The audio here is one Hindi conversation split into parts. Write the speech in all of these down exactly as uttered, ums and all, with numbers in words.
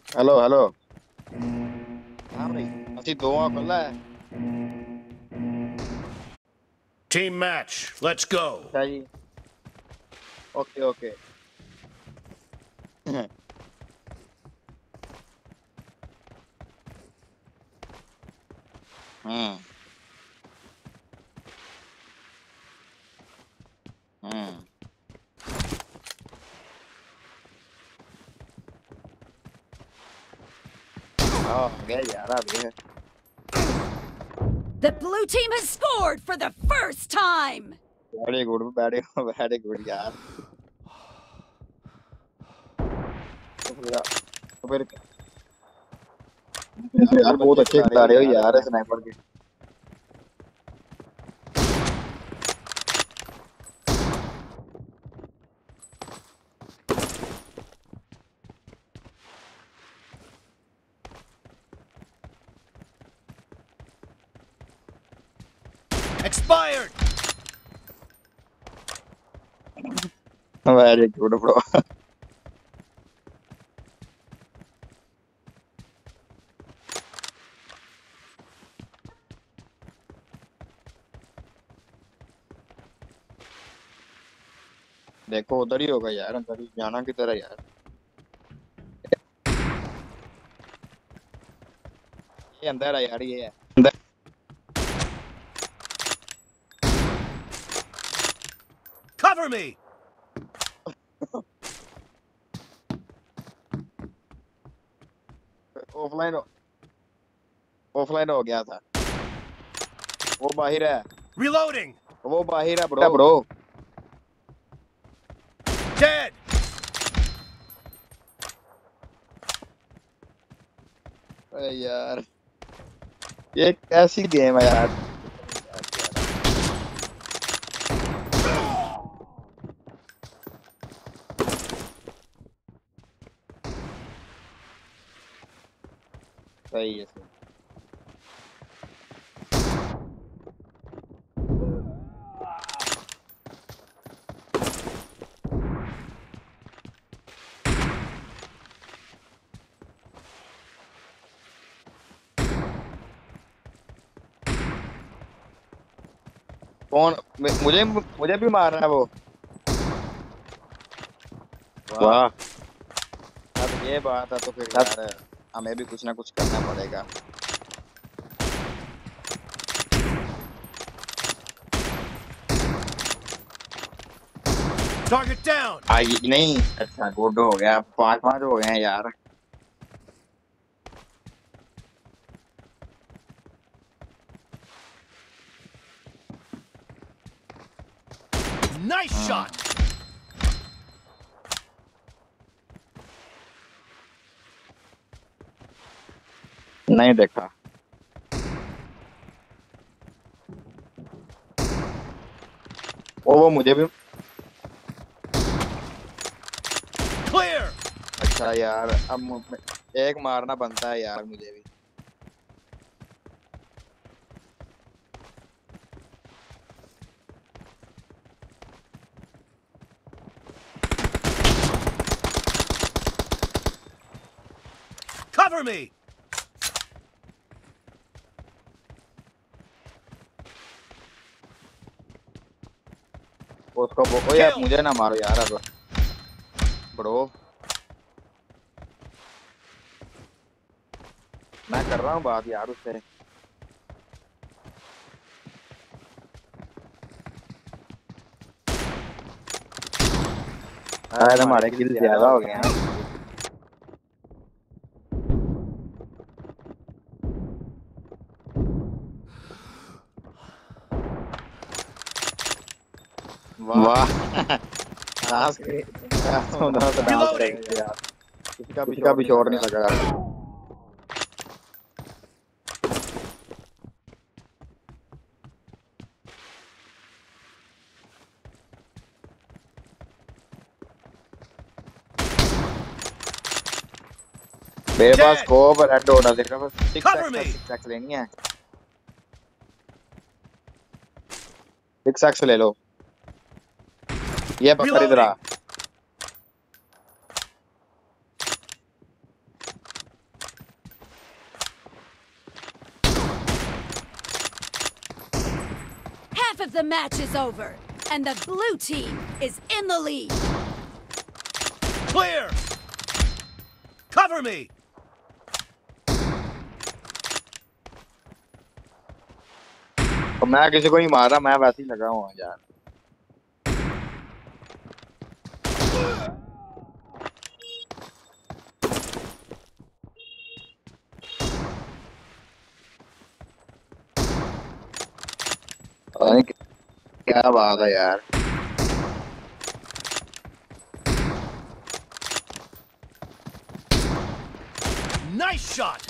Hello hello. हाँ भाई, ਅਸੀਂ ਦੋਵਾਂ ਕੱਲਾ ਹੈ। Team match, let's go. अच्छा जी। Okay okay. हम्म हम्म। हाँ आ गया यार, आ गया। The blue team has scored for the first time! Very good, very very good यार। तो फिर तो फिर यार बहुत अच्छे खिला रहे हो यार स्नाइपर के। Expired! Very good bro. देखो उधर ही होगा यार, अंदर ही जाना किधर है यार। ये अंदर है यार, ये है अंदर। Cover me! ऑफलाइन ऑफलाइन हो गया था। वो बाहर है। Reloading! वो बाहर है ब्रो ब्रो। Dead! अरे यार, ये कैसी गेम है यार। सही है सही। कौन? मुझे मुझे भी मार रहा है वो। वाह। वाह। अब ये बात है तो फिर यार हमें भी कुछ ना कुछ करना पड़ेगा। Target down! आई नहीं, अच्छा गुड हो गया, पांच पांच हो गए हैं यार। Nice हाँ, shot! नहीं देखा। वो वो मुझे भी। Clear! अच्छा यार, अब मु- एक मारना बनता है यार मुझे भी। Cover me! वो उसको वो, ओ यार Kill! मुझे ना मारो यार अब ब्रो। मैं कर रहा हूँ बात यार उससे। शायद हमारे किल ज्यादा हो गए हैं। वाह। डांस के सुंदर सा डांस कर Reloading! रहे हैं यार। किसी का भी किसी का शॉट भी नहीं शॉट लगा। नहीं लगा। मेरे पास Dead! स्कोप रेड डॉट है, तेरे पास सिक्स Cover एक्स है? me! सिक्स एक्स लेनी है? सिक्स एक्स ले लो। ये पकड़ इधर आ। Reloading! the match is over, and the blue team is in the lead. Clear! Cover me! तो मैं किसी को नहीं मार रहा, मैं वैसे ही लगा हुआ यार। अरे क्या बात है यार। Nice shot!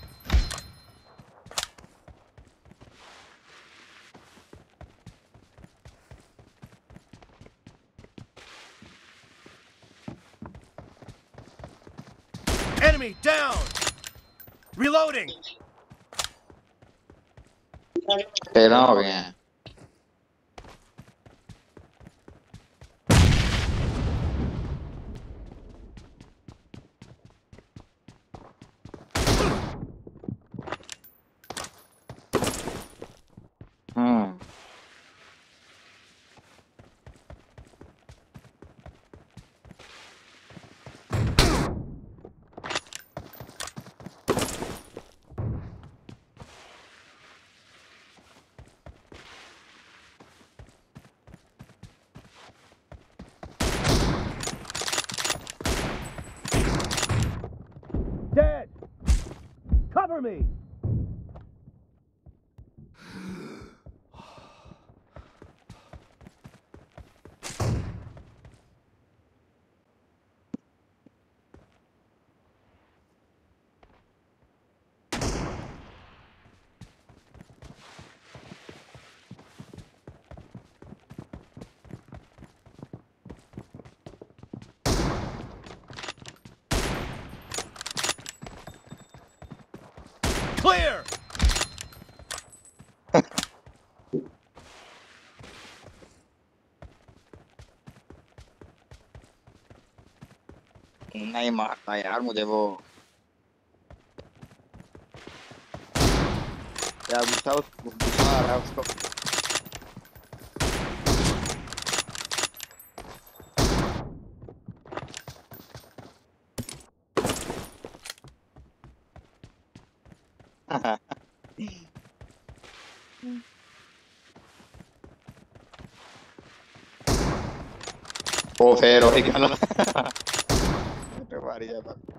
Enemy down! Reloading! तेरह हो गए हैं। हम्म Dead! Cover me! Clear! नहीं मारता यार मुझे वो। यार गुस्सा गुस्सा आ रहा है उसको। वो फेर हो गया। Very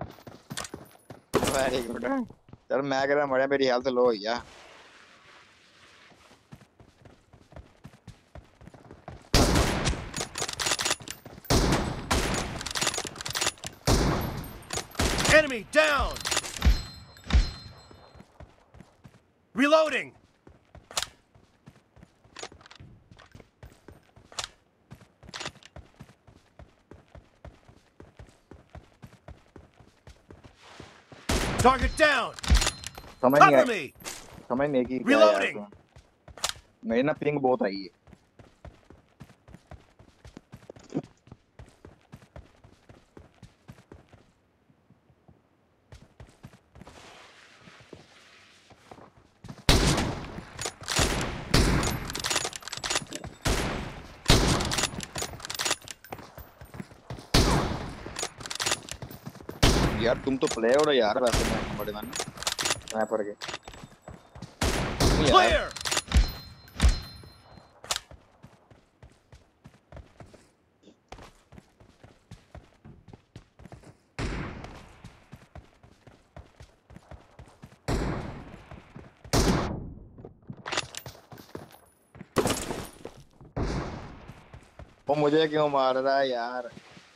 good. चल मैं कह रहा मरे, मेरी हेल्थ लो हो गया। Enemy down! Reloading! Target down! समझ नहीं Cover आई, me! समझ नहीं की क्या यार Reloading! तुम्हें। मेरी ना पिंग बहुत आई है। यार तुम तो प्ले हो यार वैसे मैं बड़े मान स्नाइपर के यार। Clear! वो मुझे क्यों मार रहा है यार।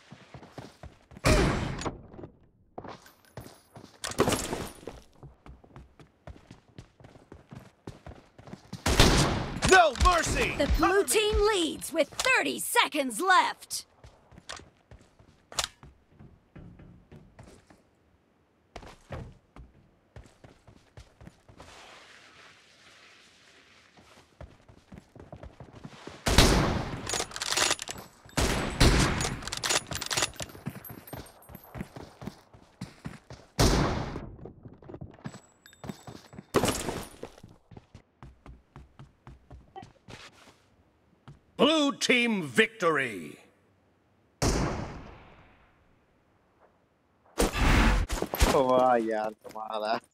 No mercy! The blue team leads with thirty seconds left. Blue team victory. वाह यार कमाल है